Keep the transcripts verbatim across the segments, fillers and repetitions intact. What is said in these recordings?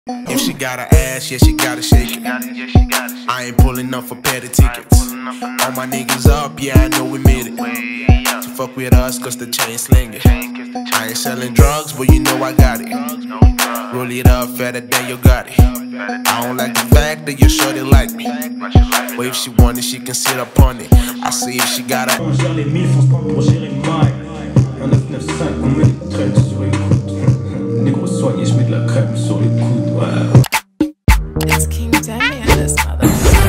If she got an ass, yeah, she gotta shake it. I ain't pulling up for petty tickets. All my niggas up, yeah, I know we made it. To fuck with us, cause the chain slinging. I ain't selling drugs, but you know I got it. Roll it up fatter than you got it. I don't like the fact that you're sure they like me. But if she want it, she can sit up on it. I see if she got a. On gère les mille, fonce pas pour gérer le mail. Un neuf neuf cinq, on met des traînes sur les coudes. Négro soigné, je mets de la crème sur les coudes, ouais. It's King Demi and this mother.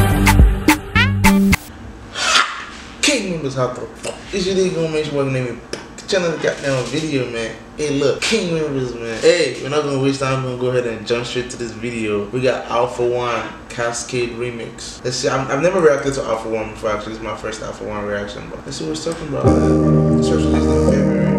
King members, how the fuck is your nigga gonna make sure name me? Channel goddamn video, man. Hey, look, King members, man. Hey, we're not gonna waste time. I'm gonna go ahead and jump straight to this video. We got Alpha One Cascade Remix. Let's see. I'm, I've never reacted to Alpha One before. Actually, this is my first Alpha One reaction. But let's see what he's talking about. This was released in February.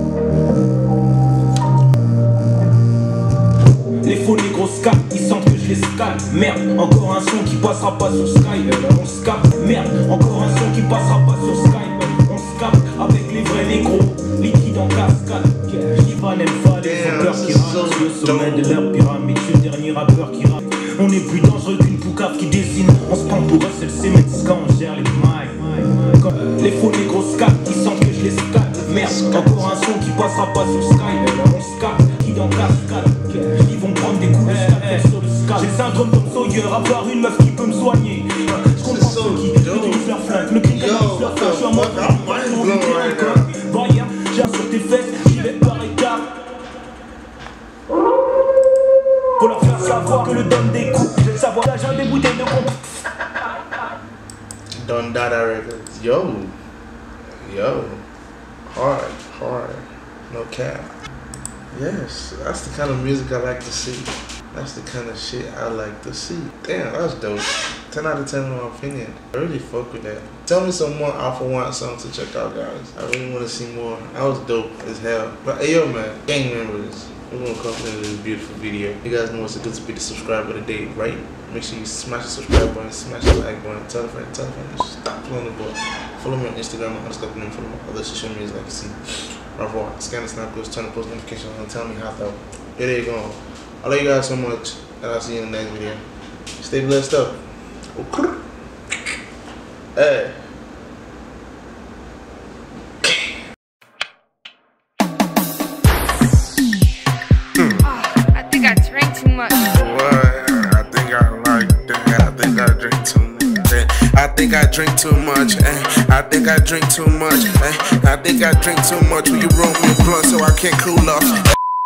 Les faux négros scap, ils sentent que je les scalpe. Merde, encore un son qui passera pas sur Skype. On scap, merde, encore un son qui passera pas sur Skype. On scap avec les vrais négros, liquide en cascade. J'y n'aime pas les rappeurs qui rament sur le sommet de leur pyramide. Je suis le dernier rappeur qui rappe. On est plus dangereux qu'une poucave qui désigne. On se prend pour Russell Simmons quand on gère les mailles. Les faux négros scap, ils sentent que je les scalpe. Merde, encore un son qui passera pas sur Skype. On scap, liquide en cascade. Ils vont prendre des coups de scalpel sur le scalp. J'ai le syndrome Tom Sawyer, avoir une meuf qui peut me soigner. Je comprends ceux qui utilisent leur flingue, le cri canalise leur flingue. Je suis en mode voyez, j'ai un sur tes fesses, j'y vais par étapes. Faut leur faire savoir que le donne des coups. J'ai le savoir, j'ai un des bouteilles de compte. Don Dada Records. Yo. Yo. Hard. Hard. No cap. Yes, that's the kind of music I like to see. That's the kind of shit I like to see. Damn, that's dope. ten out of ten in my opinion. I really fuck with that. Tell me some more Alpha One songs to check out, guys. I really want to see more. That was dope as hell. But hey, yo, man, gang members, we're gonna come into this beautiful video. You guys know what's to do to be the subscriber today, right? Make sure you smash the subscribe button, smash the like button, tell a friend, tell a friend. Stop following the boy. Follow me on Instagram, underscore name, follow my other social medias like you see. Revoir. Scan the snap goes, turn the post notifications on, tell me how though. Yeah, there you go. I love you guys so much, and I'll see you in the next video. Stay blessed up. Hey. I think I drank too much. What? I think I like that. I think I drink too much. I think I drink too much. Eh? I think I drink too much. Eh? I think I drink too much. Will you roll me a blunt so I can't cool off?